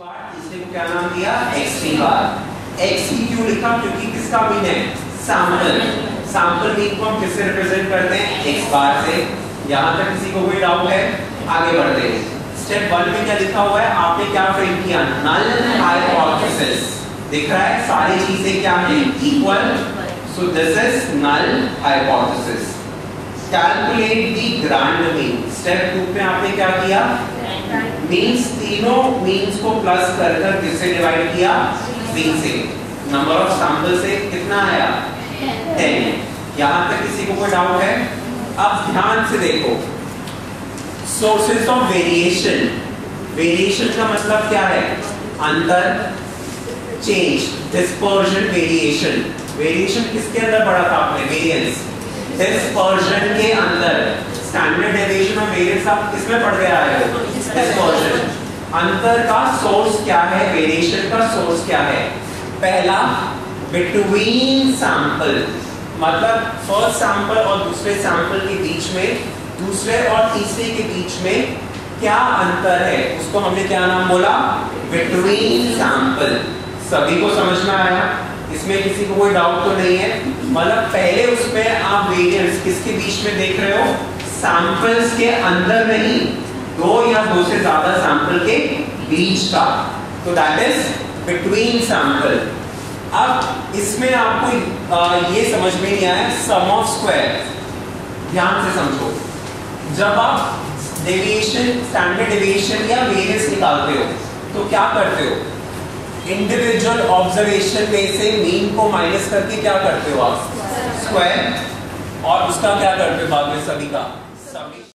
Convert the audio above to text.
बार इसने को क्या नाम दिया xt बार। xt क्यों लिखा? क्योंकि किसका मीन है सैंपल। सैंपल मीन को हम किससे रिप्रेजेंट करते हैं x बार से। यहां तक किसी को कोई डाउट है? आगे बढ़ते हैं। स्टेप 1 में क्या लिखा हुआ है? आपने क्या फ्रेम किया? Null hypothesis. दिख रहा है सारी चीजें क्या है equal. So this is null hypothesis. Calculate the grand mean. Step 2 में आपने क्या किया? मीन्स तीनों मीन्स को प्लस कर कर किससे डिवाइड किया? 3 से। नंबर ऑफ सैंपल से कितना आया? 10। यहां तक किसी को कोई डाउट है? अब ध्यान से देखो, सोर्सेस ऑफ वेरिएशन। वेरिएशन का मतलब क्या है? अंतर, चेंज, डिस्पर्जन, वेरिएशन। वेरिएशन किसके अंदर पढ़ा था आपने? वेरिएंस। डिस्पर्जन के अंदर। स्टैंडर्ड डेविएशन और वेरिएंस आप किसमें पढ़ के आए हो? डिस्पर्जन। अंतर का सोर्स क्या है? वेरिएशन का सोर्स क्या है? पहला बिटवीन सैंपल, मतलब फर्स्ट सैंपल और दूसरे सैंपल के बीच में, दूसरे और तीसरे के बीच में क्या अंतर है, उसको हमने क्या नाम बोला? Between sample. सभी को समझ में आया? इसमें किसी को कोई डाउट तो नहीं है? मतलब पहले उसमें आप वेरिएंस किसके बीच में देख रहे हो? सैंपल्स के अंदर नहीं, दो या दो से ज्यादा सैंपल के बीच का। तो दैट इज बिटवीन सैंपल। अब इसमें आपको ये समझ में नहीं आया सम ऑफ स्क्वायर। ध्यान से समझो, जब आप डेविएशन, स्टैंडर्ड डेविएशन या वेरिएंस निकालते हो तो क्या करते हो? इंडिविजुअल ऑब्जर्वेशन में से मीन को माइनस करके क्या करते हो आप? स्क्वायर। और उसका क्या करते हो बाद में सभी का?